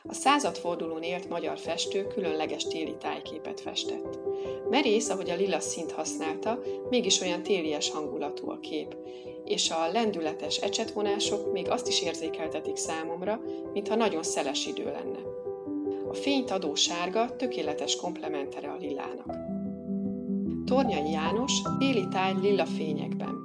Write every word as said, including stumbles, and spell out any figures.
A századfordulón élt magyar festő különleges téli tájképet festett. Merész, ahogy a lila színt használta, mégis olyan télies hangulatú a kép, és a lendületes ecsetvonások még azt is érzékeltetik számomra, mintha nagyon szeles idő lenne. A fényt adó sárga tökéletes komplementere a lilának. Tornyai János, Téli táj lila fényekben.